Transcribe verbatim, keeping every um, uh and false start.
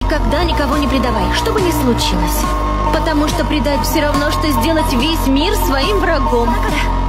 Никогда никого не предавай, что бы ни случилось. Потому что предать все равно, что сделать весь мир своим врагом.